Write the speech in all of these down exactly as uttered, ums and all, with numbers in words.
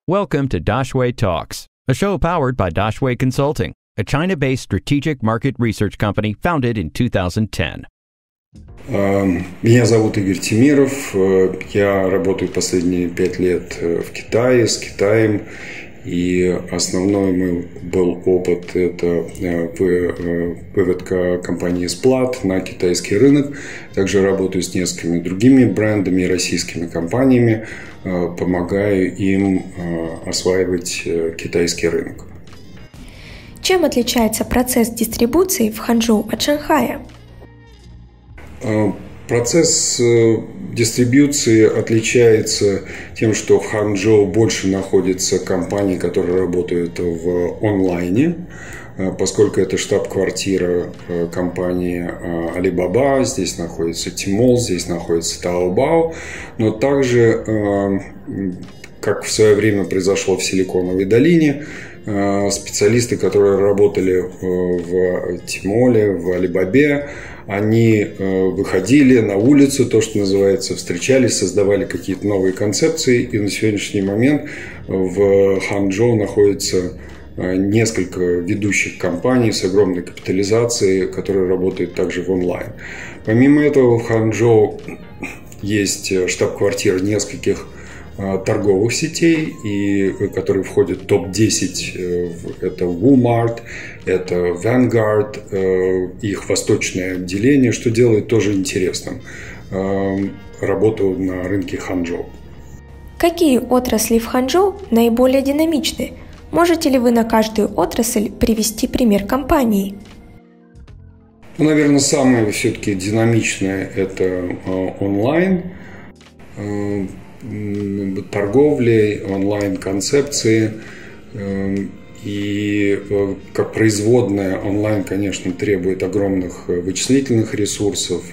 Welcome to Dashway Talks, a show powered by Dashway Consulting, a China-based strategic market research company founded in two thousand ten. Меня зовут Игорь Тимиров. Я работаю последние пять лет в Китае, с Китаем. И основной мой был опыт – это выводка компании Splatt на китайский рынок. Также работаю с несколькими другими брендами и российскими компаниями, помогаю им осваивать китайский рынок. Чем отличается процесс дистрибуции в Ханчжоу от Шанхая? Процесс дистрибьюции отличается тем, что в Ханчжоу больше находится компаний, которые работают в онлайне, поскольку это штаб-квартира компании Alibaba, здесь находится Tmall, здесь находится Taobao, но также, как в свое время произошло в Силиконовой долине, специалисты, которые работали в Tmall, в Alibaba, они выходили на улицу, то, что называется, встречались, создавали какие-то новые концепции. И на сегодняшний момент в Ханчжоу находится несколько ведущих компаний с огромной капитализацией, которые работают также в онлайн. Помимо этого, в Ханчжоу есть штаб-квартира нескольких торговых сетей, и, которые входят в топ десять. Это Walmart, это Vanguard, их восточное отделение, что делает тоже интересным работу на рынке Ханчжоу. Какие отрасли в Ханчжоу наиболее динамичны? Можете ли вы на каждую отрасль привести пример компании? Ну, наверное, самое все-таки динамичное – это онлайн. Торговли, онлайн-концепции. И как производная онлайн, конечно, требует огромных вычислительных ресурсов.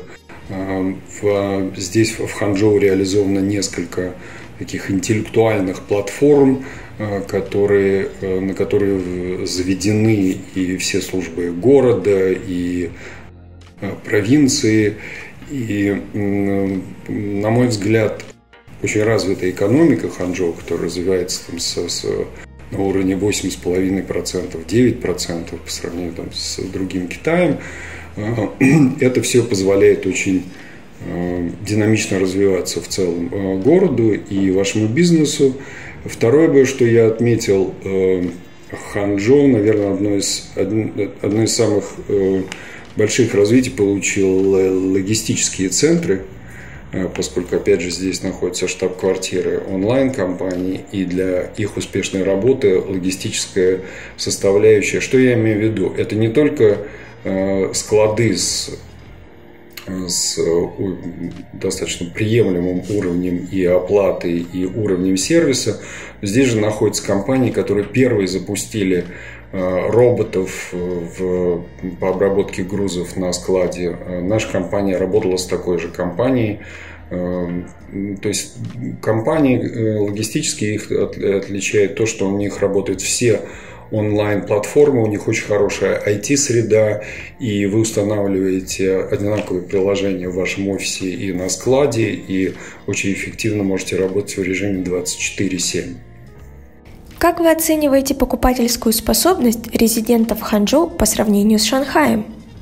Здесь в Ханчжоу реализовано несколько таких интеллектуальных платформ, которые, на которые заведены и все службы города, и провинции. И, на мой взгляд, очень развитая экономика Ханчжоу, которая развивается там, с, с, на уровне восемь целых пять десятых процента, девять процентов по сравнению там, с другим Китаем. Это все позволяет очень динамично развиваться в целом городу и вашему бизнесу. Второе, что я отметил, Ханчжоу, наверное, одно из, одно из самых больших развитий получил логистические центры, поскольку, опять же, здесь находятся штаб-квартиры онлайн-компаний, и для их успешной работы логистическая составляющая. Что я имею в виду? Это не только склады с, с достаточно приемлемым уровнем и оплаты, и уровнем сервиса. Здесь же находятся компании, которые первые запустили роботов в, по обработке грузов на складе. Наша компания работала с такой же компанией. То есть компании логистические, их отличает то, что у них работают все онлайн-платформы, у них очень хорошая ай ти-среда, и вы устанавливаете одинаковые приложения в вашем офисе и на складе, и очень эффективно можете работать в режиме двадцать четыре семь. Как вы оцениваете покупательскую способность резидентов Ханчжоу по сравнению с Шанхаем?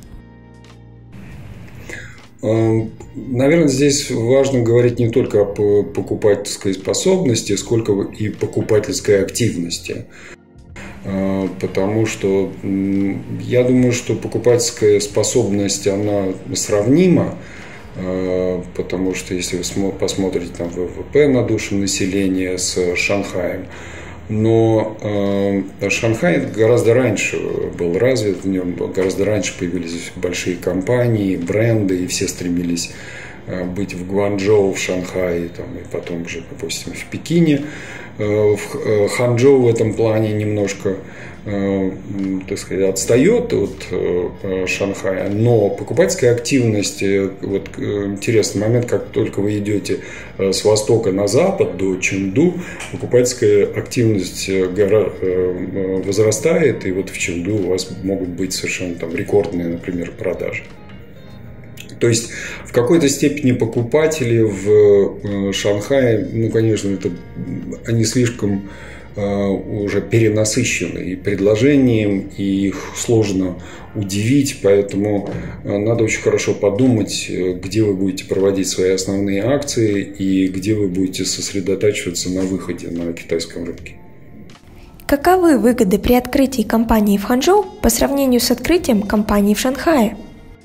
Наверное, здесь важно говорить не только о покупательской способности, сколько и покупательской активности. Потому что я думаю, что покупательская способность, она сравнима. Потому что если вы посмотрите там вэ вэ пэ на душу населения с Шанхаем, но э, Шанхай гораздо раньше был развит, в нем гораздо раньше появились большие компании, бренды, и все стремились э, быть в Гуанчжоу, в Шанхае, там, и потом уже, допустим, в Пекине. Э, в э, Ханчжоу в этом плане немножко э, так сказать, отстает от э, Шанхая, но покупательская активность, э, вот э, интересный момент, как только вы идете э, с востока на запад до Чэнду, покупательская активность э, гора, э, возрастает, и вот в Чэнду у вас могут быть совершенно там рекордные, например, продажи. То То есть в какой-то степени покупатели в Шанхае, ну, конечно, это, они слишком уже перенасыщены и предложением, и их сложно удивить, поэтому надо очень хорошо подумать, где вы будете проводить свои основные акции и где вы будете сосредотачиваться на выходе на китайском рынке. Каковы выгоды при открытии компании в Ханчжоу по сравнению с открытием компании в Шанхае?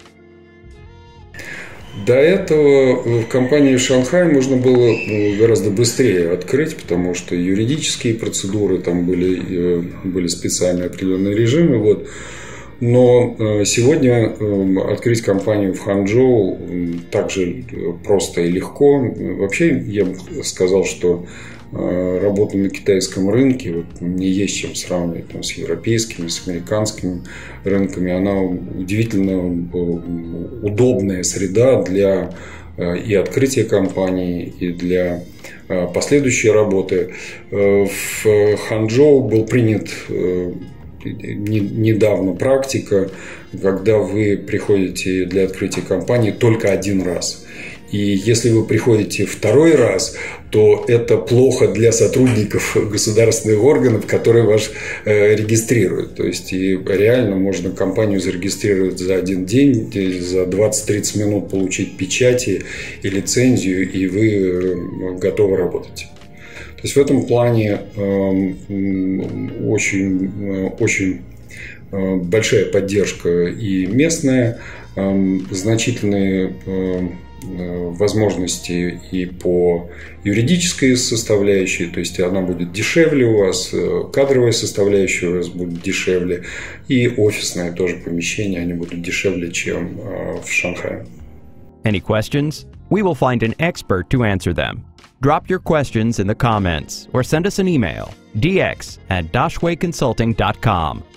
До этого в компании в Шанхае можно было гораздо быстрее открыть, потому что юридические процедуры, там были, были специальные определенные режимы. Вот. Но сегодня открыть компанию в Ханчжоу также просто и легко. Вообще, я бы сказал, что работа на китайском рынке, вот, мне есть чем сравнивать там, с европейскими, с американскими рынками. Она удивительно удобная среда для и открытия компании, и для последующей работы. В Ханчжоу был принят недавно практика, когда вы приходите для открытия компании только один раз. И если вы приходите второй раз, то это плохо для сотрудников государственных органов, которые вас э, регистрируют. То есть и реально можно компанию зарегистрировать за один день, за двадцать-тридцать минут получить печати и лицензию, и вы э, готовы работать. То есть в этом плане э, очень, э, очень э, большая поддержка и местная, э, значительные э, возможности и по юридической составляющей, то есть она будет дешевле у вас, кадровая составляющая у вас будет дешевле, и офисное тоже помещение, они будут дешевле, чем в Шанхае. Any questions? We will find an expert to answer them. Drop your questions in the comments or send us an email, d x at dashway consulting dot com.